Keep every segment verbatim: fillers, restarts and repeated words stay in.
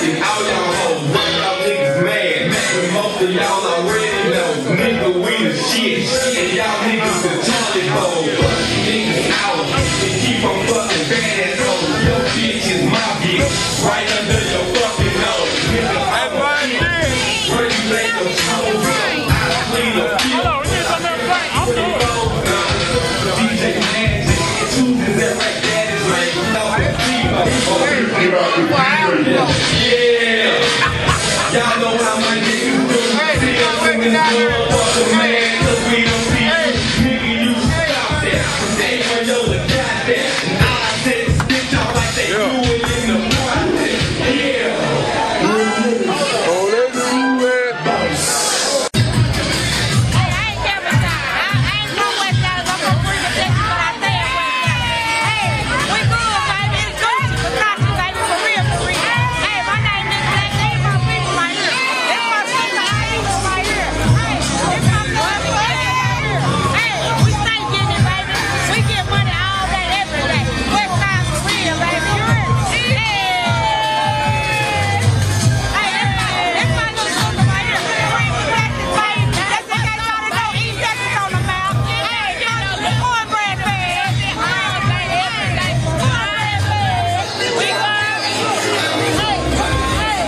and all y'all hoes. Why y'all niggas mad? But most of y'all already know. Nigga, we the shit. And y'all niggas the toilet bowl. Fuck you niggas out. And keep on fucking bad ass hoes. Your bitch is my bitch. Right under your fucking nose. Nigga, I'm a bitch. Where you lay your toes on? I clean the field. Hold on, we need something right. I'm doing it. D J Magic. Tuesdays that right that is like without that fever. Yeah. Y'all know how my niggas do. See us in this motherfucker, man. Cause we don't see you. Nigga, you stop that. They ain't yo the goddamn. And all I said is bitch y'all like they do it in the process. Yeah. Oh, they do it. Hey, I ain't Kevin Side. I, I ain't from West Dallas. I'm from Freedom, Texas, but I stay in West Dallas. Hey, we good, baby. It's Gucci, Versace, baby, for real, for real. Hey, my name is Black. They my people right here. It's my sister, I people right here. Hey, it's my cousin, right here. Hey, we stay getting it, baby. We get money all day, every day. West Side for real, baby. You heard me? Hey. Hey, that's my little sister right here. Bring me back to baby. That's in case y'all don't know. Eat Texas on the mouth. Hey, you know, the cornbread fed. All day, every day. Cornbread fed. We go. Hey, hey,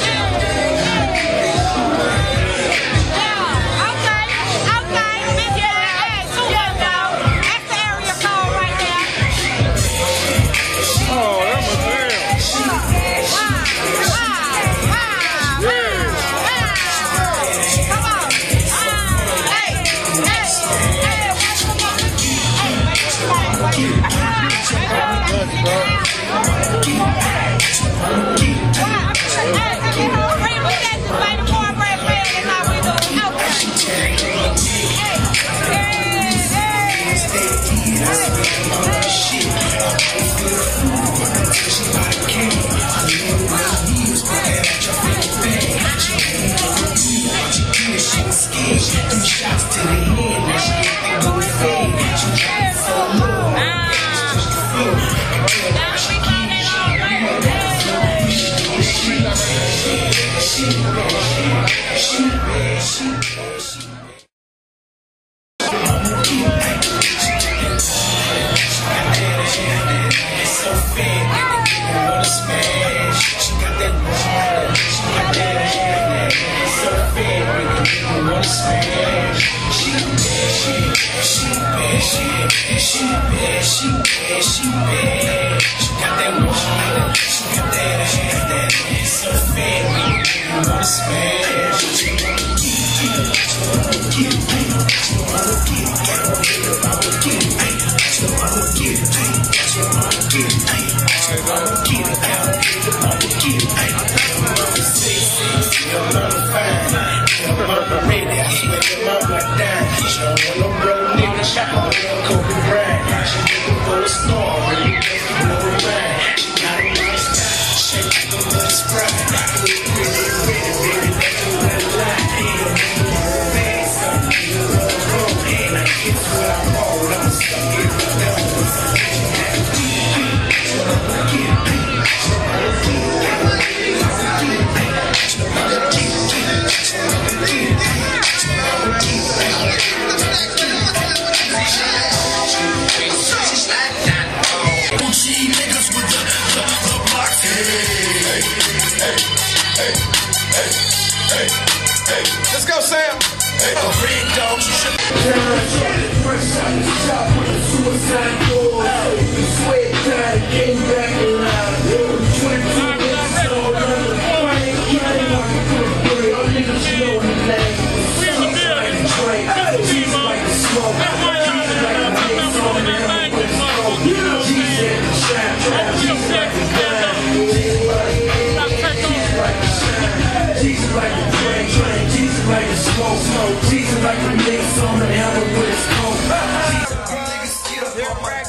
yeah, okay, okay. Miss you, hey, two one dog. That's the area code right there. Oh, that was damn. Wow, wow, wow, wow. Come on. Hey, hey, hey. Let's go, Sam. Hey, oh, red dogs, you should. Fresh out the shop with the suicide doors. The sweat tied, came back alive. twenty-two minutes old, under the frame. Can't walk through the bird. All niggas know the name. Sucks like a drink. Jesus like the smoke. Jesus like the mix on the hammer with the smoke. Jesus at the trap. Jesus like the gun. Jesus like the shine. Jesus like the train, train. Jesus like the smoke, smoke. Jesus like the mix on the hammer with the smoke.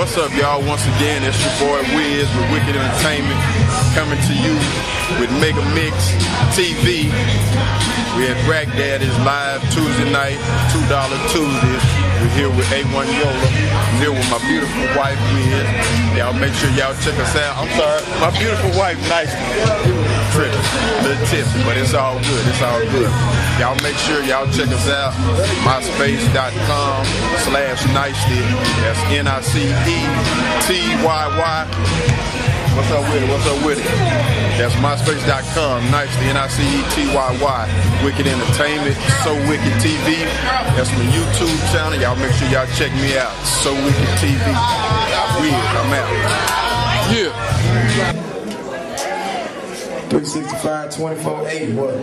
What's up, y'all? Once again, it's your boy Wiz with Wicked Entertainment coming to you with Mega Mix T V. We're at Rack Daddy's live Tuesday night, two dollar Tuesdays. We're here with A one Yola. I'm here with my beautiful wife, Wiz. Y'all make sure y'all check us out. I'm sorry, my beautiful wife, Nicely. Tripping, a little tipsy, but it's all good. It's all good. Y'all make sure y'all check us out. MySpace.com slash Nicely. That's N I C E T Y Y. What's up with it? What's up with it? That's MySpace.com, Nicely, N I C E T Y Y. Wicked Entertainment, So Wicked T V. That's my YouTube channel. Y'all make sure y'all check me out. So Wicked T V. Weird, I'm out. Yeah. three sixty-five, twenty-four eight, what?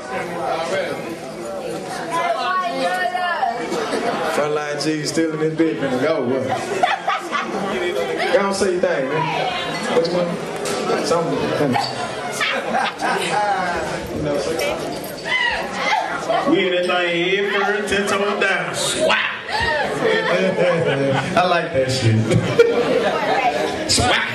Frontline G still in this bitch, man. Go, what? Y'all say your thing, man. What you want? Something. We in that thing head first, ten toes down. Swat! I like that shit. Swat!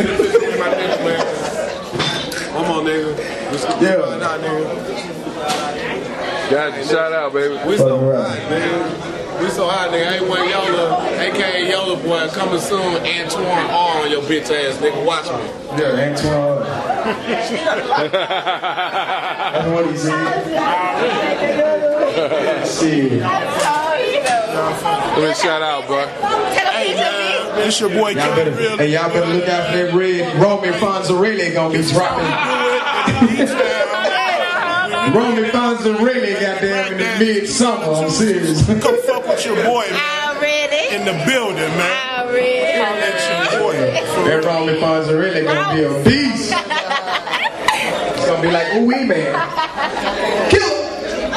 Come on, nigga. Yeah. Nah, nigga. Got you. Shout out, baby. We so high, nigga. We so high, nigga. A one Yola, aka Yola Boy, coming soon. Antoine R on your bitch ass, nigga. Watch me. Yeah, Antoine. That's what he said. Shit. Let me shout out, bro. Hey, man, this your boy Y'all Kevin better, Real. hey, y'all better look out for that red Roman Fonzarelli gonna be dropping. Roman Fonzarelli goddamn in the mid-summer, I'm serious. Come fuck with your boy, man. Already. In the building, man. Already. That's your boy. That Roman Fonzarelli gonna be a beast. It's gonna be like, ooh wee man. Kill him.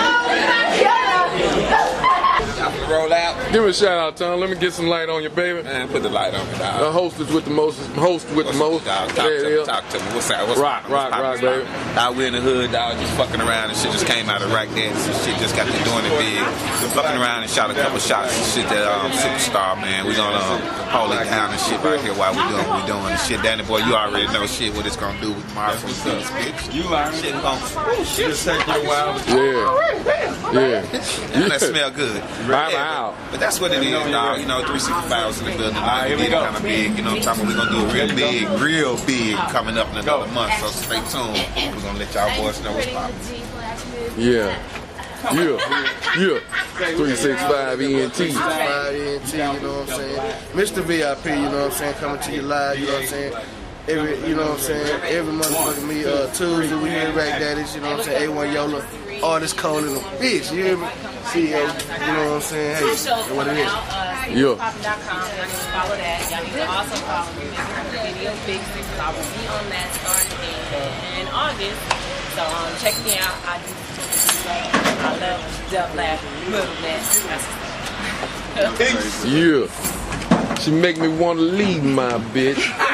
Roll out. Give me a shout out, Tom. Let me get some light on you, baby. Man, put the light on me, dog. The hostess with the most, host with the most. Dog, talk There to it me, is. talk to me. What's that? What's Rock, poppin'? rock, What's rock, poppin'? baby. Dog, we in the hood, dog, just fucking around and shit just came out of Rack Daddy. Some shit just got to doing it big. Just fucking around and shot a couple shots and shit that um, Superstar, man. We gonna um, hold it down and shit right here while we doing what we doing and shit. Danny boy, you already know shit what it's gonna do with Marshall Guns, bitch. You learn. Shit gonna, oh, shit take you a while. Yeah. Yeah. Yeah, that smell good. Right Yeah, out. but, but that's what it is, dog. You know, three sixty-five was in the building. Right, here we go. Kind of big. You know what I'm talking about? We're going to do a real big, real big coming up in another month. So stay tuned. We're going to let y'all boys know what's popping. Yeah. Yeah. Yeah. three sixty-five E N T. five E N T, you know what I'm saying? Mister V I P, you know what I'm saying? Coming to you live, you know what I'm saying? Every, you know what I'm saying? Every motherfucking me, uh, Tuesday, we here at Rack Daddy's, you know what I'm saying? A one Yola, artist cold in a bitch, you hear me? C E O, you know what I'm saying? Hey, that's what it is. Yeah. Poppin dot com. Y'all need to follow that. Y'all need to also follow me on the video Big Six. I will be on that starting in August. So um, check me out. I do. I love Dub Laugh movement. That's Yeah. She make me want to leave my bitch.